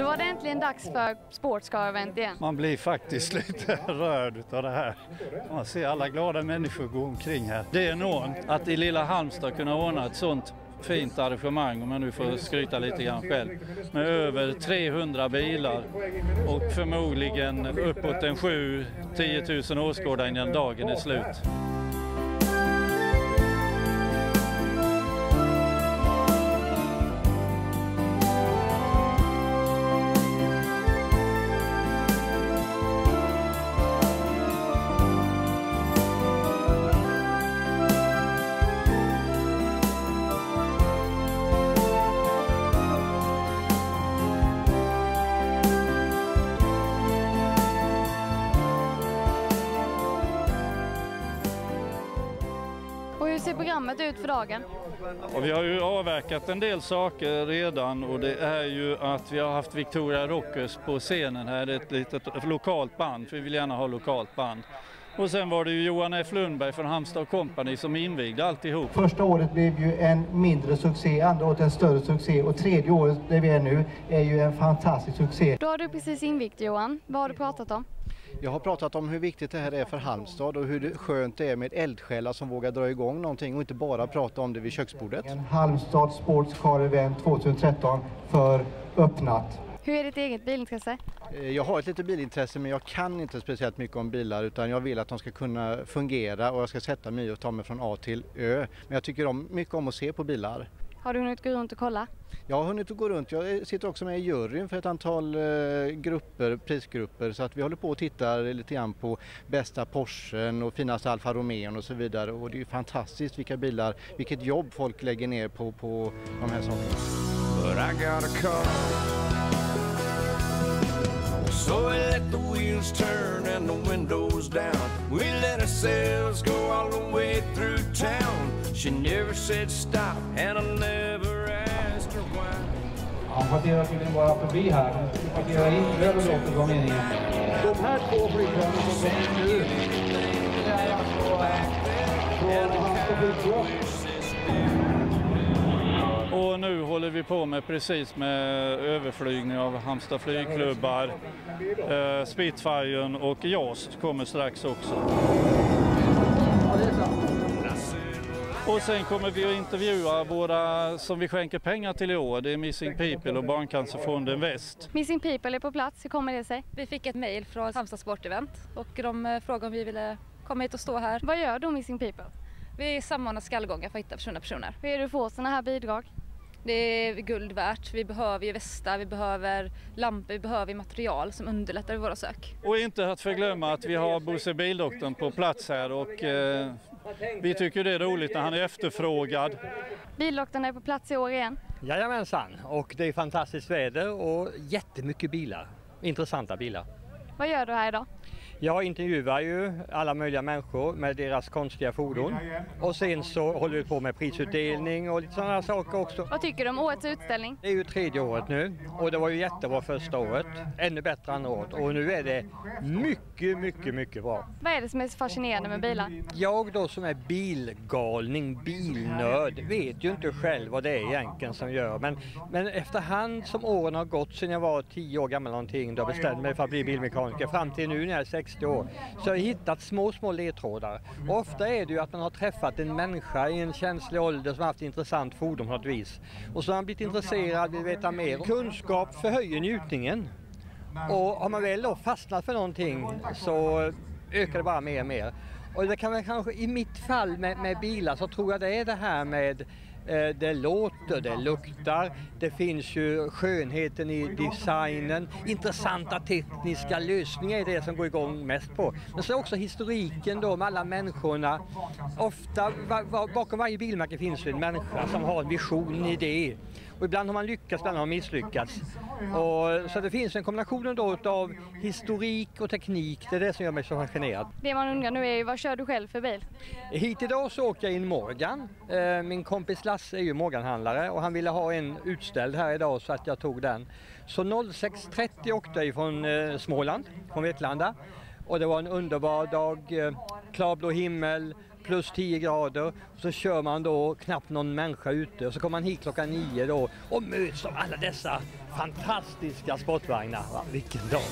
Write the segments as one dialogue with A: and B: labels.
A: var det äntligen dags för Sportscar-event igen.
B: Man blir faktiskt lite rörd av det här. Man ser alla glada människor gå omkring här. Det är enormt att i lilla Halmstad kunna ordna ett sånt fint arrangemang, om jag nu får skryta lite grann själv, med över 300 bilar och förmodligen uppåt en 7-10 000 åskådare innan dagen är slut.
A: Och hur ser programmet ut för dagen?
B: Och vi har ju avverkat en del saker redan, och det är ju att vi har haft Victoria Rockers på scenen här. Det är ett litet lokalt band, för vi vill gärna ha lokalt band. Och sen var det ju Johan F. Lundberg från Halmstad Company som invigde alltihop.
C: Första året blev ju en mindre succé, andra året en större succé och tredje året där vi är nu är ju en fantastisk succé.
A: Då har du precis invigt, Johan. Vad har du pratat om?
D: Jag har pratat om hur viktigt det här är för Halmstad och hur skönt det är med eldsjälar som vågar dra igång någonting och inte bara prata om det vid köksbordet.
C: En Halmstad Sportscar Event 2013 för öppnat.
A: Hur är ditt eget bilintresse?
D: Jag har ett litet bilintresse, men jag kan inte speciellt mycket om bilar, utan jag vill att de ska kunna fungera och jag ska sätta mig och ta mig från A till Ö. Men jag tycker mycket om att se på bilar.
A: Har du hunnit gå runt och kolla?
D: Jag har hunnit att gå runt. Jag sitter också med i juryn för ett antal prisgrupper, så att vi håller på och tittar lite grann på bästa Porschen och finaste Alfa Romeo och så vidare. Och det är ju fantastiskt vilka bilar, vilket jobb folk lägger ner på de här sakerna.
E: But I got a car, so we let the wheels turn and the windows down. We let ourselves go all the way through town. She never said stop and I never asked her why.
C: Han parkerar tydligen bara förbi här. Han parkerar in över låtet var meningen. De här två flygplanen som kommer nu är alltså från Halmstad flygplats.
B: Och nu håller vi på med precis med överflygning av Halmstad flygklubbar. Spitfiren och JAS kommer strax också. Och sen kommer vi att intervjua våra som vi skänker pengar till i år. Det är Missing People och Barncancerfonden Väst.
A: Missing People är på plats. Hur kommer det sig?
F: Vi fick ett mejl från Halmstad Sportevent och de frågade om vi ville komma hit och stå här.
A: Vad gör då Missing People?
F: Vi samordnar skallgångar för att hitta försvunna personer.
A: Hur är det att få sådana här bidrag?
F: Det är guld värt. Vi behöver ju västar, vi behöver lampor, vi behöver material som underlättar våra sök.
B: Och inte att förglömma att vi har Bosse Bildoktorn på plats här, och vi tycker det är roligt när han är efterfrågad.
A: Bildoktorn är på plats i år igen.
G: Jajamensan, och det är fantastiskt väder och jättemycket bilar. Intressanta bilar.
A: Vad gör du här idag?
G: Jag intervjuar ju alla möjliga människor med deras konstiga fordon. Och sen så håller vi på med prisutdelning och lite sådana saker också.
A: Vad tycker du om årets utställning?
G: Det är ju tredje året nu och det var ju jättebra första året. Ännu bättre andra året. Och nu är det mycket bra.
A: Vad är det som är så fascinerande med bilar?
G: Jag då som är bilgalning, bilnörd, vet ju inte själv vad det är egentligen som gör. Men efterhand som åren har gått sedan jag var 10 år gammal någonting, då bestämde mig för att bli bilmekaniker fram till nu när jag är 60 år. Så jag har hittat små ledtrådar. Och ofta är det ju att man har träffat en människa i en känslig ålder som har haft intressant fordon på något vis. Och så har man blivit intresserad, vill veta mer. Kunskap förhöjer njutningen. Och har man väl då fastnat för någonting så ökar det bara mer och mer. Och det kan väl kanske i mitt fall med bilar så tror jag det är det här med det låter, det luktar, det finns ju skönheten i designen, intressanta tekniska lösningar är det som går igång mest på. Men så också historiken då med alla människorna. Ofta bakom varje bilmärke finns det en människa som har en vision, en idé. Och ibland har man lyckats, ibland har man misslyckats. Och så det finns en kombination då av historik och teknik, det är det som gör mig så fascinerad.
A: Det man undrar nu är ju, vad kör du själv för bil?
G: Hit idag så åker jag in Morgan. Min kompis Lasse är ju Morganhandlare och han ville ha en utställd här idag så att jag tog den. Så 06.30 åkte jag från Småland, från Vetlanda. Och det var en underbar dag, klarblå himmel, plus 10 grader. Och så kör man då knappt någon människa ute och så kommer man hit klockan 9 då och möts av alla dessa fantastiska sportvagnar. Va? Vilken dag!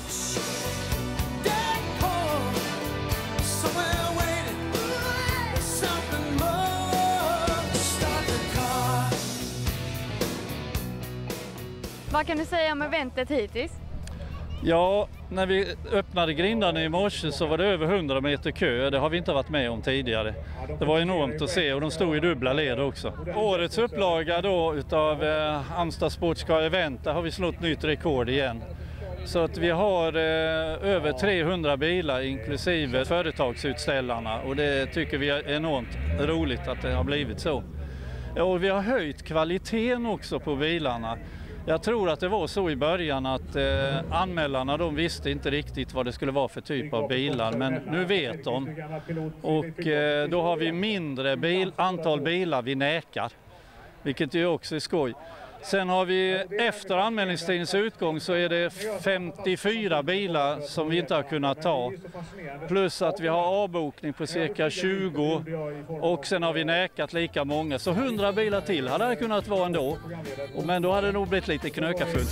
A: Vad kan du säga om eventet hittills?
B: Ja, när vi öppnade grindarna i morse så var det över 100 meter kö. Det har vi inte varit med om tidigare. Det var enormt att se och de stod i dubbla led också. Årets upplaga då utav Halmstad Sportska Event, där har vi slått nytt rekord igen. Så att vi har över 300 bilar inklusive företagsutställarna och det tycker vi är enormt roligt att det har blivit så. Och vi har höjt kvaliteten också på bilarna. Jag tror att det var så i början att anmälarna de visste inte riktigt vad det skulle vara för typ av bilar, men nu vet de. Och då har vi mindre antal bilar vi näkar, vilket ju också är skoj. Sen har vi efter anmälningstidens utgång så är det 54 bilar som vi inte har kunnat ta. Plus att vi har avbokning på cirka 20 och sen har vi näkat lika många. Så 100 bilar till hade det kunnat vara ändå. Men då hade det nog blivit lite knökafullt.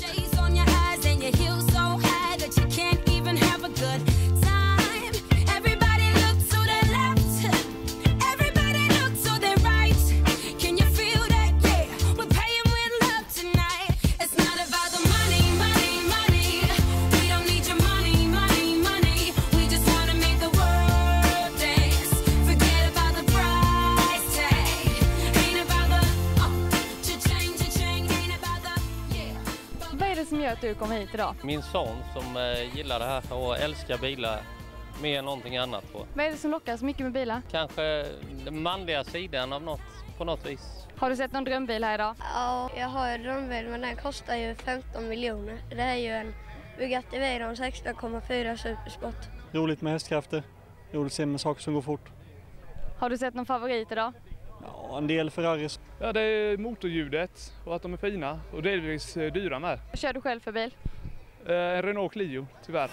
A: Vad är det som gör att du kommer hit idag?
H: Min son som gillar det här och älskar bilar mer än någonting annat.
A: Vad är det som lockar så mycket med bilar?
H: Kanske den manliga sidan av något, på något vis.
A: Har du sett någon drömbil här idag?
I: Ja, jag har en drömbil men den kostar ju 15 miljoner. Det är ju en Bugatti Veyron 16,4 Supersport.
J: Roligt med hästkrafter, roligt att se med saker som går fort.
A: Har du sett någon favorit idag?
J: Ja, en del Ferraris.
K: Ja, det är motorljudet och att de är fina och delvis dyra med.
A: Vad kör du själv för bil?
K: En Renault Clio, tyvärr.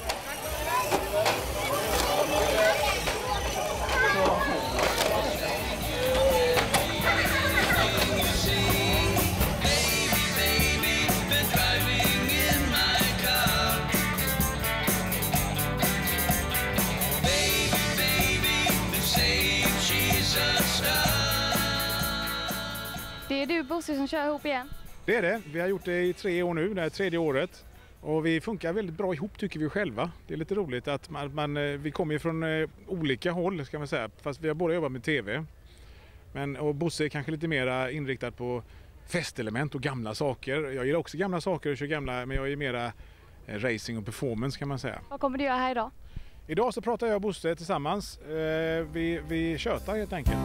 A: Det är du Bosse som kör ihop igen?
L: Det är det. Vi har gjort det i 3 år nu, det här är 3:e året. Och vi funkar väldigt bra ihop tycker vi själva. Det är lite roligt att vi kommer från olika håll ska man säga. Fast vi har båda jobbat med tv. Och Bosse är kanske lite mer inriktad på festelement och gamla saker. Jag gillar också gamla saker och kör gamla, men jag är mera racing och performance kan man säga.
A: Vad kommer du göra här idag?
L: Idag så pratar jag och Bosse tillsammans. Vi tjötar helt enkelt.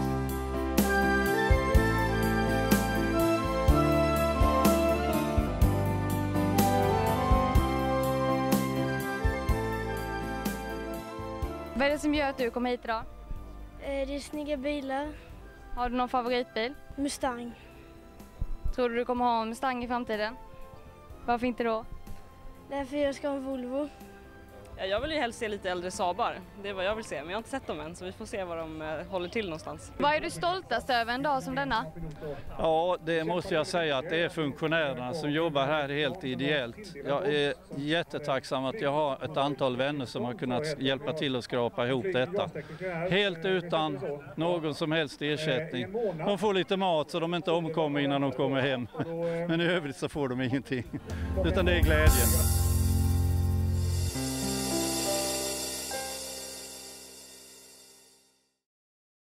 A: Vad är det som gör att du kommer hit idag?
I: Det är snygga bilar.
A: Har du någon favoritbil?
I: Mustang.
A: Tror du kommer ha en Mustang i framtiden? Varför inte då?
I: Därför jag ska ha en Volvo.
M: Ja, jag vill ju helst se lite äldre Saabar. Det är vad jag vill se, men jag har inte sett dem än så vi får se var de håller till någonstans.
A: Vad är du stoltast över en dag som denna?
B: Ja, det måste jag säga att det är funktionärerna som jobbar här helt ideellt. Jag är jättetacksam att jag har ett antal vänner som har kunnat hjälpa till att skrapa ihop detta. Helt utan någon som helst ersättning. De får lite mat så de inte omkommer innan de kommer hem. Men i övrigt så får de ingenting. Utan det är glädjen.